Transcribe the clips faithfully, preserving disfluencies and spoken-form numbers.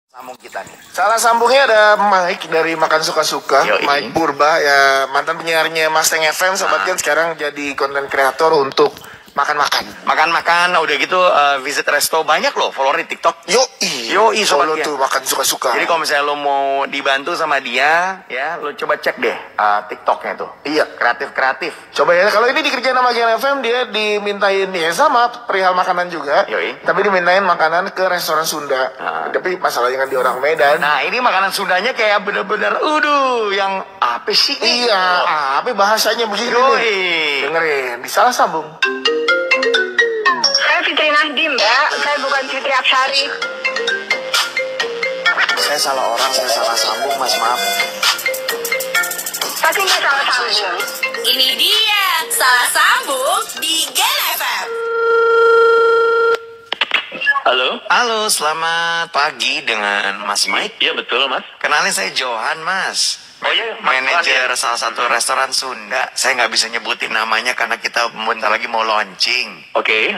Sambung kita nih. Salah sambungnya ada Mike dari Makan Suka-Suka. Yoi. Mike Purba ya, mantan penyiarnya Mustang F M, sobat Ah. kan sekarang jadi konten kreator untuk makan-makan. Makan-makan, udah gitu uh, visit resto banyak loh follower di TikTok. Yoi. Yoi, sobat Follow ya. tuh Makan Suka-Suka. Jadi kalau misalnya lo mau dibantu sama dia, ya lo coba cek deh uh, TikToknya tuh. Iya. Kreatif-kreatif. Coba ya, kalau ini dikerjain sama Gen F M, dia dimintain ya sama perihal makanan juga. Yoi. Tapi dimintain makanan ke restoran Sunda. Ah. Tapi masalahnya kan di orang Medan. Nah ini makanan Sundanya kayak bener-bener, uduh, yang apa sih? ini? Iya, apa bahasanya begini nih. Yoi. Dengerin, disalah sambung. Saya Fitri Nahdim, Mbak. Saya bukan Fitri Apsari. Saya salah orang, saya salah sambung, Mas, maaf. Tapi nggak salah sambung. Ini dia salah sambung di Gen F M. Halo? Halo, selamat pagi dengan Mas Mike. Iya betul mas. Kenalin saya Johan, Mas. Oh iya, Mas Manajer Johan, ya. salah satu restoran Sunda. Saya nggak bisa nyebutin namanya karena kita bentar lagi mau launching. Oke.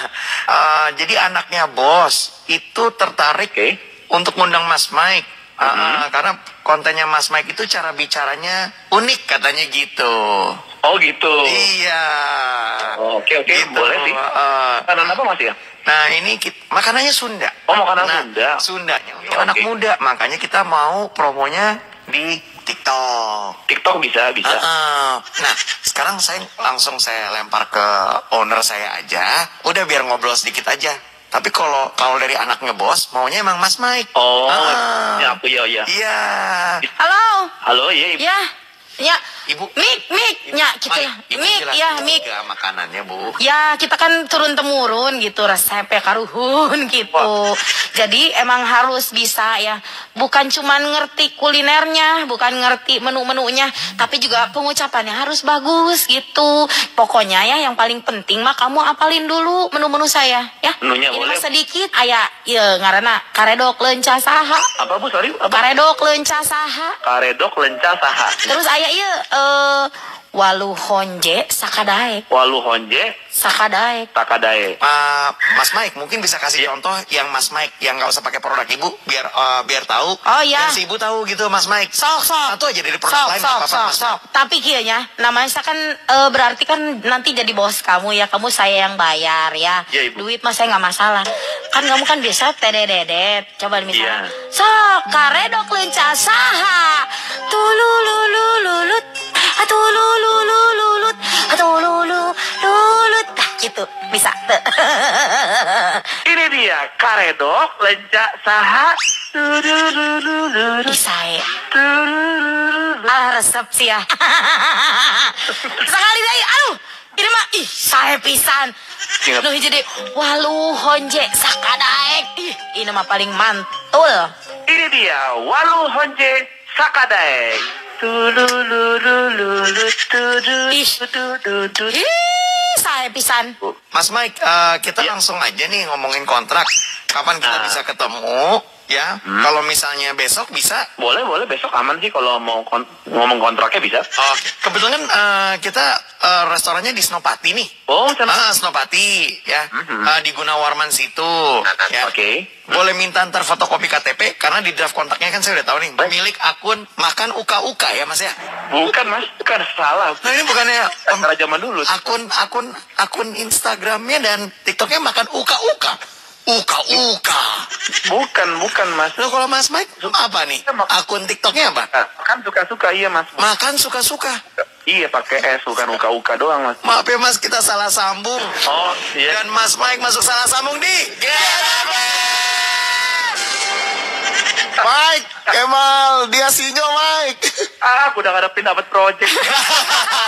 Eh, jadi anaknya bos itu tertarik Oke. untuk ngundang Mas Mike. Eh, Karena kontennya Mas Mike itu cara bicaranya unik katanya gitu. Oh gitu. Iya. Oh, oke oke Gitu, boleh sih. eh. Makanan apa mas ya? Nah ini kita, makanannya Sunda. Oh, makanan Nah, Sunda. Sundanya untuk Oke. anak muda. Makanya kita mau promonya di TikTok. TikTok bisa bisa. Heeh. Nah, sekarang saya langsung saya lempar ke owner saya aja. Udah biar ngobrol sedikit aja. Tapi kalau kalau dari anaknya bos, maunya emang Mas Mike. Oh, Ah. ya aku ya ya. Iya. Halo. Halo iya. Ibu. Ya. Ya. Ibu. Mik, Mik. Ya, kita. Ibu Mik, jelasin ya, dulu Mik. juga makanannya, Bu. Ya, kita kan turun temurun gitu resepnya karuhun gitu. Wah. Jadi emang harus bisa ya. Bukan cuman ngerti kulinernya, bukan ngerti menu-menunya, tapi juga pengucapannya harus bagus gitu. Pokoknya ya yang paling penting mah kamu apalin dulu menu-menu saya ya. Menunya Ini boleh. mah sedikit aya ya ngaranna karedok leunca saha. Apa bu sorry? Apa? Karedok leunca saha. Karedok lenca saha. Terus aya ieu eh walu honje sakadaek. Walu honje Sakadaek. takadae. Uh, Mas Mike mungkin bisa kasih contoh yang Mas Mike yang nggak usah pakai produk Ibu biar uh, biar tahu. Oh, iya. Biar si Ibu tahu gitu Mas Mike. Sok sok. Satu aja dari produk Sok lain nggak sok apa-apa sok Mas sok. Tapi kayaknya namanya saya kan eh, berarti kan nanti jadi bos kamu ya. Kamu saya yang bayar ya. Iya, Ibu. Duit mah saya nggak masalah. Kan kamu kan biasa tedededet. Coba misalnya. Iya. Sok karedok leunca saha. Tulululululut. Atululululut. Atululululut. Nah, gitu. Bisa. Tuh. Ini dia karedok lenca saha. Turururururu. Ih, saya. Tururururu. Ah, resep sih ya. Sekali deh, aduh. Ini mah, ih, saya pisan. Ingat. Nuh jadi walu honje sakadaek. Ih, ini mah paling mantul. Ini dia walu honje sakadae. Tululululu tudu Ih. tudu tudu. Ih, saya pisan. Mas Mike, uh, kita Iya. langsung aja nih ngomongin kontrak. Kapan kita Nah. bisa ketemu? Ya, Hmm. kalau misalnya besok bisa. Boleh boleh besok aman sih kalau mau kon- ngomong kontraknya bisa. Oke, kebetulan uh, kita uh, restorannya di Senopati nih. Oh sana. Ah, Senopati, ya, Mhm. Uh, di Gunawarman situ. Ya. Oke. Boleh minta ntar fotokopi K T P karena di draft kontraknya kan saya udah tahu nih. Baik. Milik akun makan uka-uka ya Mas ya. Bukan mas, bukan salah. Nah ini bukannya um, Cara zaman dulu. akun akun akun Instagramnya dan TikToknya makan uka-uka. Uka-uka. Bukan bukan mas. Loh kalau Mas Mike apa nih? Akun TikToknya apa? Nah, kan suka-suka iya mas. Makan suka-suka. Iya pakai S bukan uka-uka doang mas. Maaf ya Mas, kita salah sambung. Oh iya. Dan Mas Mike masuk salah sambung di G N F M. Mike, Kemal, dia sinyo Mike. Ah, aku udah ngadepin dapat project.